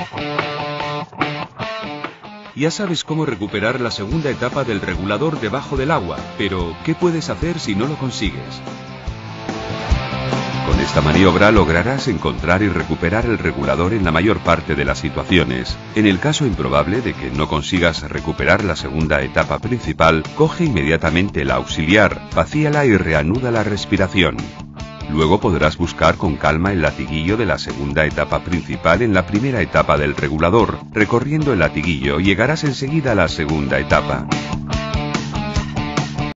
Ya sabes cómo recuperar la segunda etapa del regulador debajo del agua, pero ¿qué puedes hacer si no lo consigues? Con esta maniobra lograrás encontrar y recuperar el regulador en la mayor parte de las situaciones. En el caso improbable de que no consigas recuperar la segunda etapa principal, coge inmediatamente la auxiliar, vacíala y reanuda la respiración. Luego podrás buscar con calma el latiguillo de la segunda etapa principal en la primera etapa del regulador. Recorriendo el latiguillo llegarás enseguida a la segunda etapa.